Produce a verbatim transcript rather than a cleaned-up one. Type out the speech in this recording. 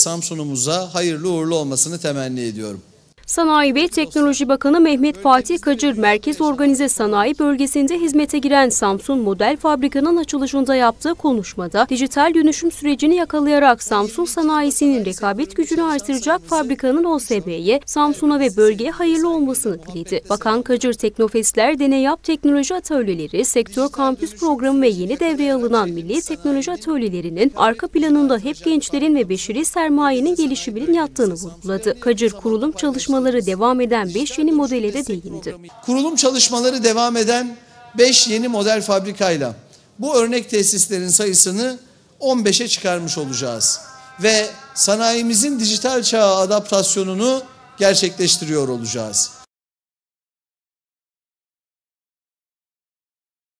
Samsun'umuza hayırlı uğurlu olmasını temenni ediyorum. Sanayi ve Teknoloji Bakanı Mehmet Fatih Kacır, Merkez Organize Sanayi Bölgesi'nde hizmete giren Samsun Model Fabrika'nın açılışında yaptığı konuşmada, dijital dönüşüm sürecini yakalayarak Samsun sanayisinin rekabet gücünü artıracak fabrikanın O S B'ye, Samsun'a ve bölgeye hayırlı olmasını diledi. Bakan Kacır, Teknofestler, Deney Yap Teknoloji Atölyeleri, Sektör Kampüs Programı ve yeni devreye alınan Milli Teknoloji Atölyelerinin arka planında hep gençlerin ve beşeri sermayenin gelişiminin yattığını vurguladı. Kacır, kurulum çalışmaları devam eden beş yeni modele de değindi. Kurulum çalışmaları devam eden beş yeni model fabrikayla bu örnek tesislerin sayısını on beşe çıkarmış olacağız. Ve sanayimizin dijital çağa adaptasyonunu gerçekleştiriyor olacağız.